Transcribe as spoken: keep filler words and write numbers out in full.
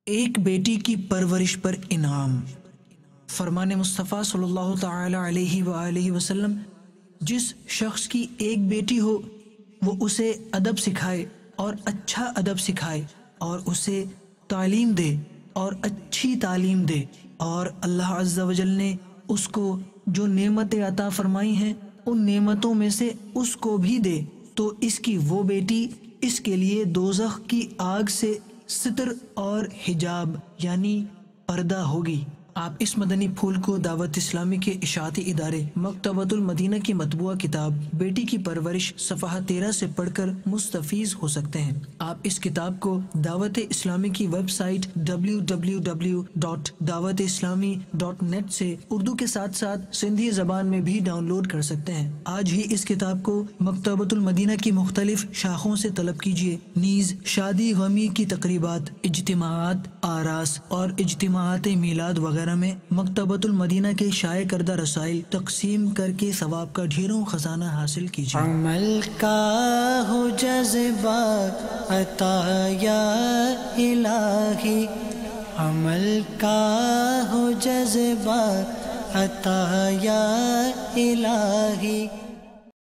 ایک بیٹی کی پرورش پر انعام۔ فرمان مصطفیٰ صلی اللہ تعالی علیہ وآلہ وسلم، جس شخص کی ایک بیٹی ہو وہ اسے ادب سکھائے اور اچھا ادب سکھائے اور اسے تعلیم دے اور اچھی تعلیم دے، اور اللہ عز و جل نے اس کو جو نعمتیں عطا فرمائی ہیں ان نعمتوں میں سے اس کو بھی دے، تو اس کی وہ بیٹی اس کے لیے دوزخ کی آگ سے ستر اور حجاب یعنی پردہ ہوگی۔ آپ اس مدنی پھول کو دعوت اسلامی کے اشاعتی ادارے مکتبۃ المدینہ کی مطبوعہ کتاب بیٹی کی پرورش صفحہ تیرہ سے پڑھ کر مستفیض ہو سکتے ہیں۔ آپ اس کتاب کو دعوت اسلامی کی website W W W dot Dawat Islami dot net سے اردو کے ساتھ ساتھ سندھی زبان میں بھی ڈاؤن لوڈ کر سکتے ہیں۔ آج ہی اس کتاب کو مکتبۃ المدینہ کی مختلف شاخوں سے طلب کیجیے۔ نیز شادی غمی کی تقریبات، اجتماعات، آراس اور اجتماعات میلاد وغیرہ میں مکتبۃ المدینہ کے شائع کردہ رسائل تقسیم کر کے ثواب کا ڈھیروں خزانہ حاصل کیجیے۔ عمل کا ہو جذبہ عطا یا الہی، عمل کا ہو جذبہ عطا یا الہی۔